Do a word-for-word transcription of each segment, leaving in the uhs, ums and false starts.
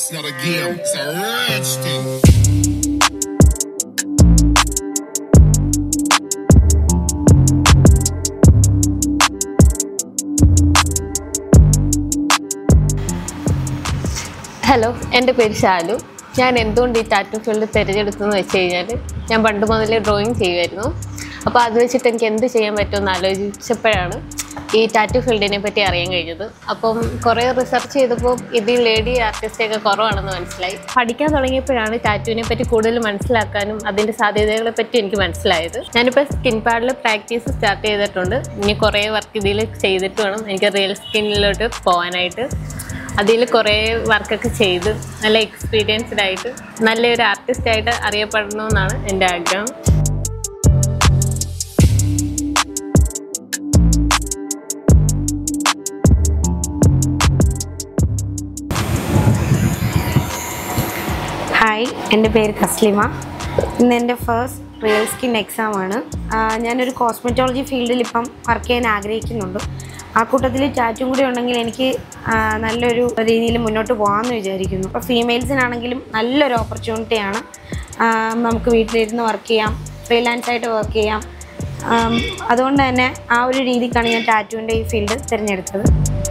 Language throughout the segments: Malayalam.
It's not a game, it's a rich thing. Hello, എൻ്റെ പേര് ഷാലു. ഞാൻ എന്തുകൊണ്ട് ഈ ടാറ്റു ഫീൽഡ് തിരഞ്ഞെടുത്തെന്ന് വെച്ച് കഴിഞ്ഞാൽ ഞാൻ പണ്ട് മുതലേ ഡ്രോയിങ് ചെയ്യുമായിരുന്നു. അപ്പോൾ അത് വെച്ചിട്ട് എനിക്ക് എന്ത് ചെയ്യാൻ പറ്റുമെന്ന് ആലോചിച്ചപ്പോഴാണ് ഈ ടാറ്റു ഫീൽഡിനെ പറ്റി അറിയാൻ കഴിഞ്ഞത്. അപ്പം കുറേ റിസർച്ച് ചെയ്തപ്പോൾ ഇതിൽ ലേഡി ആർട്ടിസ്റ്റൊക്കെ കുറവാണെന്ന് മനസ്സിലായി. പഠിക്കാൻ തുടങ്ങിയപ്പോഴാണ് ടാറ്റുവിനെ പറ്റി കൂടുതൽ മനസ്സിലാക്കാനും അതിൻ്റെ സാധ്യതകളെ പറ്റി എനിക്ക് മനസ്സിലായത്. ഞാനിപ്പോൾ സ്കിൻ പാഡിൽ പ്രാക്ടീസ് സ്റ്റാർട്ട് ചെയ്തിട്ടുണ്ട്. ഇനി കുറേ വർക്ക് ഇതിൽ ചെയ്തിട്ട് വേണം എനിക്ക് റിയൽ സ്കിന്നിലോട്ട് പോകാനായിട്ട്. അതിൽ കുറേ വർക്കൊക്കെ ചെയ്ത് നല്ല എക്സ്പീരിയൻസ്ഡ് ആയിട്ട് നല്ലൊരു ആർട്ടിസ്റ്റായിട്ട് അറിയപ്പെടണമെന്നാണ് എൻ്റെ ആഗ്രഹം. ഹായ്, എൻ്റെ പേര് തസ്ലിമ. ഇന്ന് എൻ്റെ ഫസ്റ്റ് റിയൽ സ്കിൻ എക്സാമാണ്. ഞാനൊരു കോസ്മെറ്റോളജി ഫീൽഡിൽ ഇപ്പം വർക്ക് ചെയ്യാൻ ആഗ്രഹിക്കുന്നുണ്ട്. ആ കൂട്ടത്തിൽ ടാറ്റും കൂടി ഉണ്ടെങ്കിൽ എനിക്ക് നല്ലൊരു രീതിയിൽ മുന്നോട്ട് പോകാമെന്ന് വിചാരിക്കുന്നു. ഇപ്പോൾ ഫീമെയിൽസിനാണെങ്കിലും നല്ലൊരു ഓപ്പർച്യൂണിറ്റിയാണ്. നമുക്ക് വീട്ടിലിരുന്ന് വർക്ക് ചെയ്യാം, ഫ്രീലാൻസായിട്ട് വർക്ക് ചെയ്യാം. അതുകൊണ്ട് തന്നെ ആ ഒരു രീതിക്കാണ് ഞാൻ ടാറ്റുവിൻ്റെ ഈ ഫീൽഡ് തിരഞ്ഞെടുത്തത്.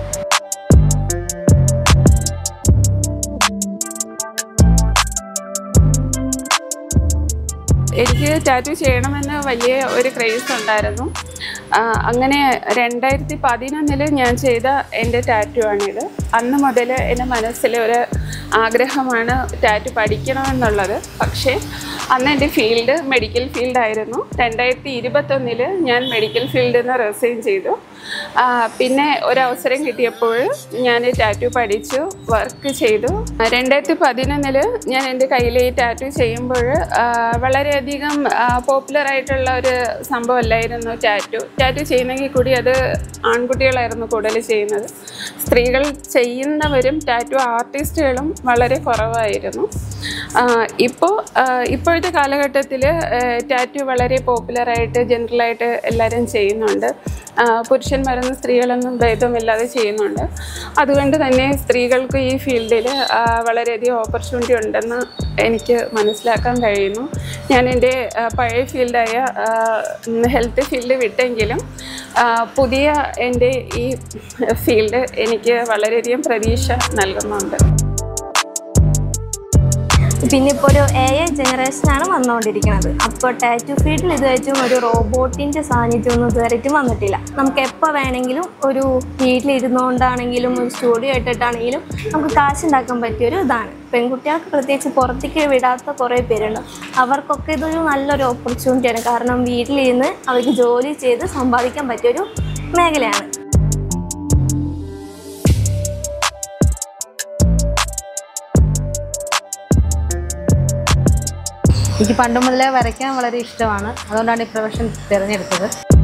എനിക്ക് ടാറ്റു ചെയ്യണമെന്ന് വലിയ ഒരു ക്രേസ് ഉണ്ടായിരുന്നു. അങ്ങനെ രണ്ടായിരത്തി പതിനൊന്നിൽ ഞാൻ ചെയ്ത എൻ്റെ ടാറ്റു ആണിത്. അന്ന് മുതൽ എൻ്റെ മനസ്സിൽ ഒരു ആഗ്രഹമാണ് ടാറ്റു പഠിക്കണമെന്നുള്ളത്. പക്ഷേ അന്ന് എൻ്റെ ഫീൽഡ് മെഡിക്കൽ ഫീൽഡായിരുന്നു. രണ്ടായിരത്തി ഇരുപത്തൊന്നിൽ ഞാൻ മെഡിക്കൽ ഫീൽഡിൽ നിന്ന് റിസൈൻ ചെയ്തു. പിന്നെ ഒരവസരം കിട്ടിയപ്പോൾ ഞാൻ ടാറ്റു പഠിച്ചു, വർക്ക് ചെയ്തു. രണ്ടായിരത്തി പതിനൊന്നിൽ ഞാൻ എൻ്റെ കയ്യിൽ ഈ ടാറ്റു ചെയ്യുമ്പോൾ വളരെയധികം പോപ്പുലറായിട്ടുള്ള ഒരു സംഭവമല്ലായിരുന്നു ടാറ്റു. ടാറ്റു ചെയ്യുന്നെങ്കിൽ കൂടി അത് ആൺകുട്ടികളായിരുന്നു കൂടുതൽ ചെയ്യുന്നത്. സ്ത്രീകൾ ചെയ്യുന്നവരും ടാറ്റു ആർട്ടിസ്റ്റുകളും വളരെ കുറവായിരുന്നു. ഇപ്പോൾ ഇപ്പോഴത്തെ കാലഘട്ടത്തിൽ ടാറ്റു വളരെ പോപ്പുലറായിട്ട് ജനറലായിട്ട് എല്ലാവരും ചെയ്യുന്നുണ്ട്. പുരുഷന്മാരൊന്നും സ്ത്രീകളൊന്നും ഭേദമില്ലാതെ ചെയ്യുന്നുണ്ട്. അതുകൊണ്ട് തന്നെ സ്ത്രീകൾക്ക് ഈ ഫീൽഡിൽ വളരെയധികം ഓപ്പർച്യൂണിറ്റി ഉണ്ടെന്ന് എനിക്ക് മനസ്സിലാക്കാൻ കഴിയുന്നു. ഞാൻ എൻ്റെ പഴയ ഫീൽഡായ ഹെൽത്ത് ഫീൽഡ് വിട്ടെങ്കിലും പുതിയ എൻ്റെ ഈ ഫീൽഡ് എനിക്ക് വളരെയധികം പ്രതീക്ഷ നൽകുന്നുണ്ട്. പിന്നെ ഇപ്പോൾ ഒരു എ ഐ ജനറേഷനാണ് വന്നുകൊണ്ടിരിക്കുന്നത്. അപ്പോൾ ടാറ്റു ഫീൽഡിൽ ഇതുവരെയും ഒരു റോബോട്ടിൻ്റെ സാന്നിധ്യമൊന്നും ഇതുവരെയും വന്നിട്ടില്ല. നമുക്ക് എപ്പോൾ വേണമെങ്കിലും ഒരു വീട്ടിലിരുന്നുകൊണ്ടാണെങ്കിലും ഒരു സ്റ്റുഡിയോ ഇട്ടിട്ടാണെങ്കിലും നമുക്ക് കാശുണ്ടാക്കാൻ പറ്റിയൊരു ഇതാണ്. പെൺകുട്ടികൾക്ക് പ്രത്യേകിച്ച് പുറത്തേക്ക് വിടാത്ത കുറേ പേരുണ്ട്. അവർക്കൊക്കെ ഇതൊരു നല്ലൊരു ഓപ്പർച്യൂണിറ്റിയാണ്. കാരണം വീട്ടിലിരുന്ന് അവർക്ക് ജോലി ചെയ്ത് സമ്പാദിക്കാൻ പറ്റിയൊരു മേഖലയാണ്. എനിക്ക് പണ്ട് മുതലേ വരയ്ക്കാൻ വളരെ ഇഷ്ടമാണ്. അതുകൊണ്ടാണ് ഈ പ്രൊഫഷൻ തിരഞ്ഞെടുത്തത്.